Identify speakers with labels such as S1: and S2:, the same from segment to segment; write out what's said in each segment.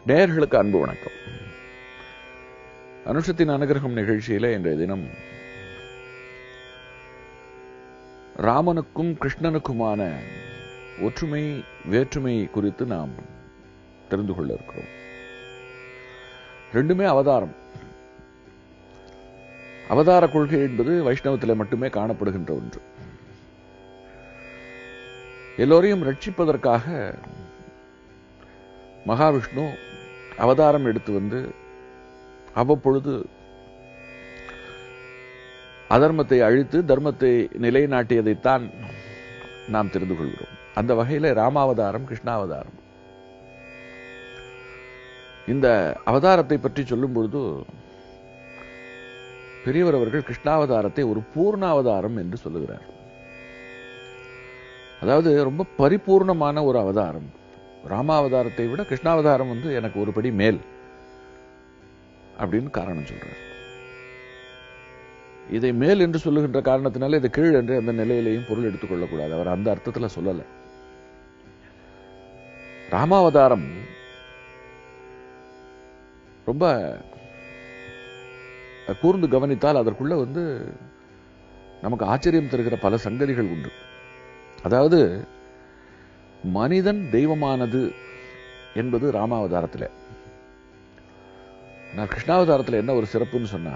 S1: நேயர்களுக்கு அன்பு வணக்கம். அனுஷத்தின் அனுகிரகம் நிகழ்ச்சியில இன்றைய தினம் ராமனுக்கும் கிருஷ்ணனுக்குமான ஒற்றுமை வேற்றுமை குறித்து நாம் தெரிந்து கொள்ள இருக்கிறோம். ரெண்டுமே அவதாரம். அவதார கொள்கை என்பது வைஷ்ணவத்திலே மட்டுமே காணப்படுகின்ற ஒன்று. எல்லோரையும் ரட்சிப்பதற்காக மகாவிஷ்ணு அவதாரம் எடுத்து வந்து அவ்வப்பொழுது அதர்மத்தை அழித்து தர்மத்தை நிலைநாட்டியதைத்தான் நாம் தெரிந்து கொள்கிறோம். அந்த வகையில ராமாவதாரம், கிருஷ்ணாவதாரம். இந்த அவதாரத்தை பற்றி சொல்லும் பொழுது பெரியவர் அவர்கள் கிருஷ்ணாவதாரத்தை ஒரு பூர்ணாவதாரம் என்று சொல்லுகிறார். அதாவது ரொம்ப பரிபூர்ணமான ஒரு அவதாரம். ராமாவதாரத்தை விட கிருஷ்ணாவதாரம் எனக்கு ஒரு படி மேல் அப்படின்னு காரணம் சொல்றார். இதை மேல் என்று சொல்லுகின்ற காரணத்தினால இது கீழ் என்று அந்த நிலையிலையும் பொருள் எடுத்துக் கொள்ளக்கூடாது. அவர் அந்த அர்த்தத்தில் சொல்லல. ராமாவதாரம் ரொம்ப கூர்ந்து கவனித்தால் அதற்குள்ள நமக்கு ஆச்சரியம் தருகிற பல சங்கதிகள் உண்டு. அதாவது மனிதன் தெய்வமானது என்பது ராமாவதாரத்தில். கிருஷ்ணாவதாரத்தில் என்ன ஒரு சிறப்புன்னு சொன்னா,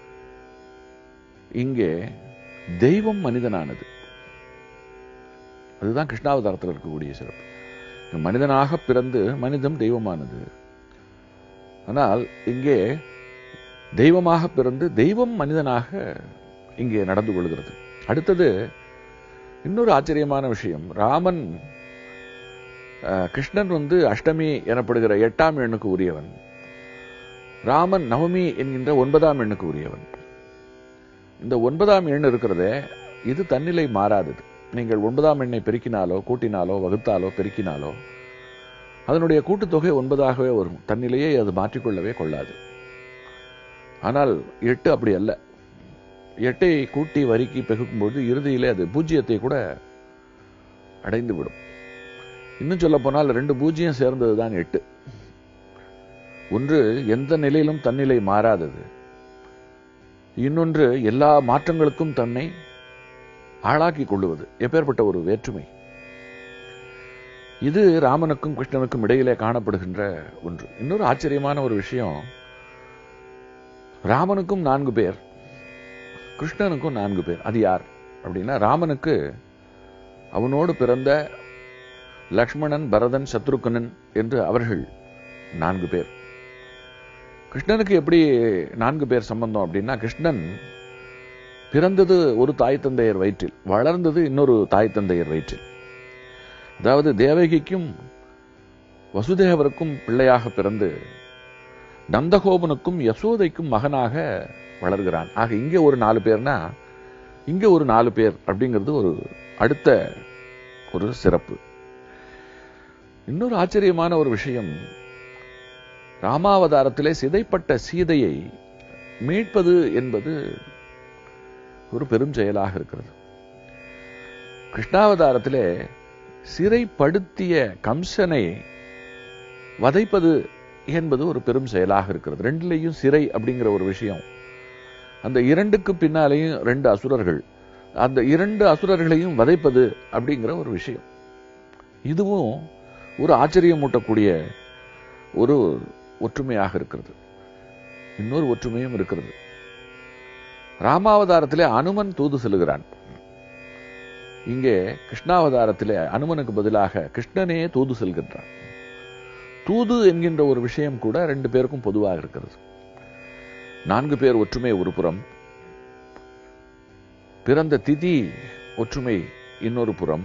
S1: இங்கே தெய்வம் மனிதனானது. அதுதான் கிருஷ்ணாவதாரத்தில் இருக்கக்கூடிய சிறப்பு. மனிதனாக பிறந்து மனிதம் தெய்வமானது. ஆனால் இங்கே தெய்வமாக பிறந்து தெய்வம் மனிதனாக இங்கே நடந்து கொள்கிறது. அடுத்தது இன்னொரு ஆச்சரியமான விஷயம். ராமன் கிருஷ்ணன் அஷ்டமி எனப்படுகிற 8ஆம் எண்ணுக்கு உரியவன். ராமன் நவமி என்கின்ற 9ஆம் எண்ணுக்கு உரியவன். இந்த 9ஆம் எண் இருக்கிறதே, இது தன்னிலை மாறாதது. நீங்கள் 9ஆம் எண்ணை பெருக்கினாலோ கூட்டினாலோ வகுத்தாலோ பெருக்கினாலோ அதனுடைய கூட்டுத்தொகை 9ஆகவே வரும். தன்னிலையை அது மாற்றிக்கொள்ளவே கொள்ளாது. ஆனால் 8 அப்படி அல்ல. 8ஐ கூட்டி வரிக்கி பெருக்கும்போது இறுதியிலே அது பூஜ்ஜியத்தை கூட அடைந்து விடும். இன்னும் சொல்ல போனால் 2 பூஜ்ஜியம் சேர்ந்ததுதான் 8. ஒன்று எந்த நிலையிலும் தன்னிலை மாறாதது, இன்னொன்று எல்லா மாற்றங்களுக்கும் தன்னை ஆளாக்கி கொள்ளுவது. எப்பேற்பட்ட ஒரு வேற்றுமை! இது ராமனுக்கும் கிருஷ்ணனுக்கும் இடையிலே காணப்படுகின்ற ஒன்று. இன்னொரு ஆச்சரியமான ஒரு விஷயம், ராமனுக்கும் 4 பேர், கிருஷ்ணனுக்கும் 4 பேர். அது யார் அப்படின்னா, ராமனுக்கு அவனோடு பிறந்த லக்ஷ்மணன், பரதன், சத்ருகனன் என்று அவர்கள் 4 பேர். கிருஷ்ணனுக்கு எப்படி 4 பேர் சம்பந்தம் அப்படின்னா, கிருஷ்ணன் பிறந்தது ஒரு தாய் தந்தையர் வயிற்றில், வளர்ந்தது இன்னொரு தாய் தந்தையர் வயிற்றில். அதாவது தேவகிக்கும் வசுதேவருக்கும் பிள்ளையாக பிறந்து நந்தகோபனுக்கும் யசோதைக்கும் மகனாக வளர்கிறான். ஆக இங்கே ஒரு 4 பேர்னா இங்க ஒரு 4 பேர் அப்படிங்கிறது ஒரு அடுத்த ஒரு சிறப்பு. இன்னொரு ஆச்சரியமான ஒரு விஷயம், ராமாவதாரத்திலே சிதைப்பட்ட சீதையை மீட்பது என்பது ஒரு பெரும் செயலாக இருக்கிறது. கிருஷ்ணாவதாரத்திலே சிறைப்படுத்திய கம்சனை வதைப்பது என்பது ஒரு பெரும் செயலாக இருக்கிறது. ரெண்டுலேயும் சிறை அப்படிங்கிற ஒரு விஷயம். அந்த 2க்கு பின்னாலேயும் 2 அசுரர்கள், அந்த 2 அசுரர்களையும் வதைப்பது அப்படிங்கிற ஒரு விஷயம். இதுவும் ஒரு ஆச்சரியமூட்டக்கூடிய ஒரு ஒற்றுமையாக இருக்கிறது. இன்னொரு ஒற்றுமையும் இருக்கிறது. ராமாவதாரத்திலே அனுமன் தூது செல்கிறான். இங்கே கிருஷ்ணாவதாரத்திலே அனுமனுக்கு பதிலாக கிருஷ்ணனே தூது செல்கின்றான். தூது என்கின்ற ஒரு விஷயம் கூட 2 பேருக்கும் பொதுவாக இருக்கிறது. 4 பேர் ஒற்றுமை ஒரு புறம், பிறந்த திதி ஒற்றுமை இன்னொரு புறம்,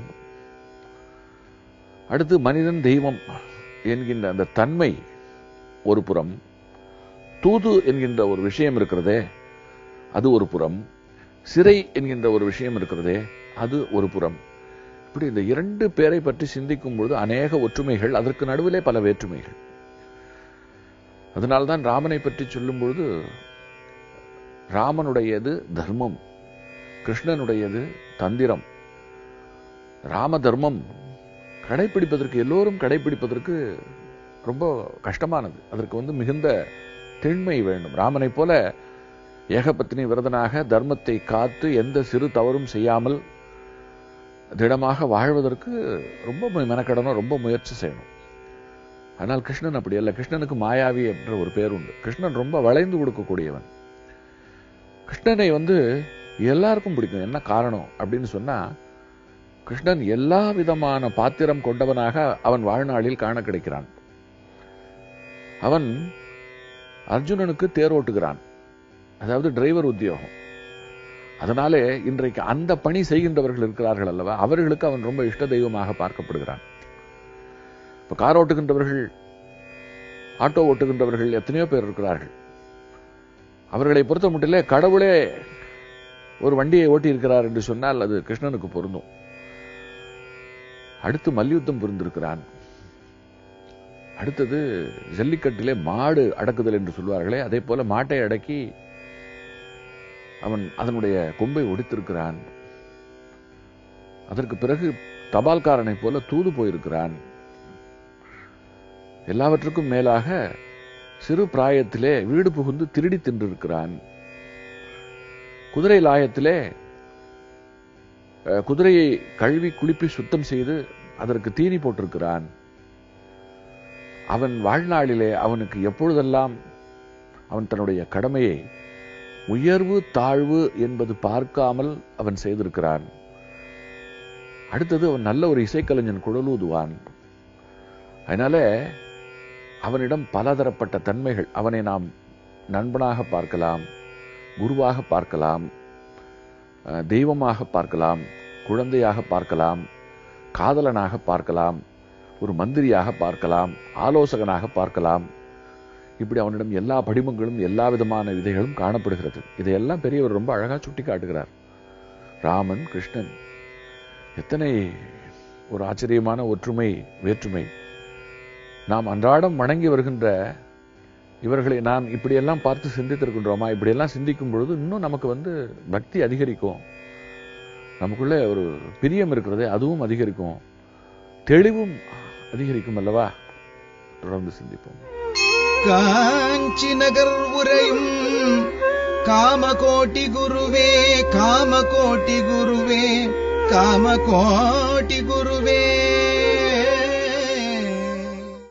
S1: அடுத்து மனிதன் தெய்வம் என்கின்ற அந்த தன்மை ஒரு புறம், தூது என்கின்ற ஒரு விஷயம் இருக்கிறதே அது ஒரு புறம், சிறை என்கின்ற ஒரு விஷயம் இருக்கிறதே அது ஒரு புறம். இப்படி இந்த 2 பேரை பற்றி சிந்திக்கும் பொழுது அநேக ஒற்றுமைகள், அதற்கு நடுவிலே பல வேற்றுமைகள். அதனால்தான் ராமனை பற்றி சொல்லும் பொழுது ராமனுடையது தர்மம், கிருஷ்ணனுடையது தந்திரம். ராம தர்மம் கடைபிடிப்பதற்கு, எல்லோரும் கடைபிடிப்பதற்கு ரொம்ப கஷ்டமானது. அதற்கு மிகுந்த திண்மை வேண்டும். ராமனை போல ஏகபத்தினி விரதனாக தர்மத்தை காத்து எந்த சிறு தவறும் செய்யாமல் திடமாக வாழ்வதற்கு ரொம்ப மெனக்கடணும், ரொம்ப முயற்சி செய்யணும். ஆனால் கிருஷ்ணன் அப்படி அல்ல. கிருஷ்ணனுக்கு மாயாவி என்ற ஒரு பேர் உண்டு. கிருஷ்ணன் ரொம்ப வளைந்து கொடுக்கக்கூடியவன். கிருஷ்ணனை எல்லாருக்கும் பிடிக்கும். என்ன காரணம் அப்படின்னு சொன்னா, கிருஷ்ணன் எல்லா விதமான பாத்திரம் கொண்டவனாக அவன் வாழ்நாளில் காண கிடைக்கிறான். அவன் அர்ஜுனனுக்கு தேரோட்டுகிறான், அதாவது டிரைவர் உத்தியோகம். அதனாலே இன்றைக்கு அந்த பணி செய்கின்றவர்கள் இருக்கிறார்கள் அல்லவா, அவர்களுக்கு அவன் ரொம்ப இஷ்ட தெய்வமாக பார்க்கப்படுகிறான். இப்ப கார் ஓட்டுகின்றவர்கள், ஆட்டோ ஓட்டுகின்றவர்கள் எத்தனையோ பேர் இருக்கிறார்கள். அவர்களை பொறுத்த மட்டிலே கடவுளே ஒரு வண்டியை ஓட்டி இருக்கிறார் என்று சொன்னால் அது கிருஷ்ணனுக்கு பொருந்தும். அடுத்து மல்யுத்தம் புரிந்திருக்கிறான். அடுத்தது ஜல்லிக்கட்டிலே மாடு அடக்குதல் என்று சொல்வார்களே, அதே போல மாட்டை அடக்கி அவன் அதனுடைய கொம்பை ஒடித்திருக்கிறான். அதற்கு பிறகு தபால்காரனை போல தூது போயிருக்கிறான். எல்லாவற்றுக்கும் மேலாக சிறு பிராயத்திலே வீடு புகுந்து திருடி தின்றிருக்கிறான். குதிரை லாயத்திலே குதிரையை கழுவி குளிப்பி சுத்தம் செய்து அதற்கு தீனி போட்டிருக்கிறான். அவன் வாழ்நாளிலே அவனுக்கு எப்பொழுதெல்லாம் அவன் தன்னுடைய கடமையை உயர்வு தாழ்வு என்பது பார்க்காமல் அவன் செய்திருக்கிறான். அடுத்தது அவன் நல்ல ஒரு இசைக்கலைஞன், குழலூதுவான். அதனால அவனிடம் பலதரப்பட்ட தன்மைகள். அவனை நாம் நண்பனாக பார்க்கலாம், குருவாக பார்க்கலாம், தெய்வமாக பார்க்கலாம், குழந்தையாக பார்க்கலாம், காதலனாக பார்க்கலாம், ஒரு மந்திரியாக பார்க்கலாம், ஆலோசகனாக பார்க்கலாம். இப்படி அவனிடம் எல்லா படிமங்களும் எல்லா விதமான விதைகளும் காணப்படுகிறது. இதையெல்லாம் பெரியவர் ரொம்ப அழகா சுட்டி காட்டுகிறார். ராமன், கிருஷ்ணன், எத்தனை ஒரு ஆச்சரியமான ஒற்றுமை, வேற்றுமை. நாம் அன்றாடம் வணங்கி வருகின்ற இவர்களை நாம் இப்படியெல்லாம் பார்த்து சிந்தித்திருக்கின்றோமா? இப்படியெல்லாம் சிந்திக்கும் பொழுது இன்னும் நமக்கு பக்தி அதிகரிக்கும். நமக்குள்ள ஒரு பிரியம் இருக்கிறது, அதுவும் அதிகரிக்கும். தெளிவும் அதிகரிக்கும் அல்லவா? தொடர்ந்து சிந்திப்போம்.
S2: காஞ்சி நகர் உரையும் காமகோட்டி குருவே, காமகோட்டி குருவே, காமகோட்டி குருவே.